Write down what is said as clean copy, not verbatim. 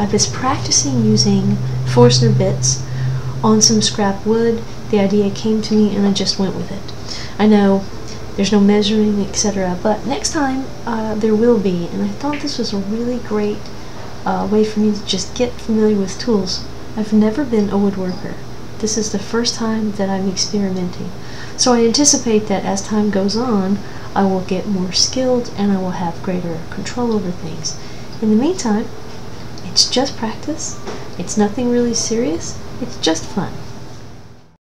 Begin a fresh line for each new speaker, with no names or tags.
was practicing using Forstner bits on some scrap wood. The idea came to me and I just went with it. I know there's no measuring, etc., but next time there will be, and I thought this was a really great way for me to just get familiar with tools. I've never been a woodworker. This is the first time that I'm experimenting. So I anticipate that as time goes on, I will get more skilled and I will have greater control over things. In the meantime, it's just practice. It's nothing really serious. It's just fun.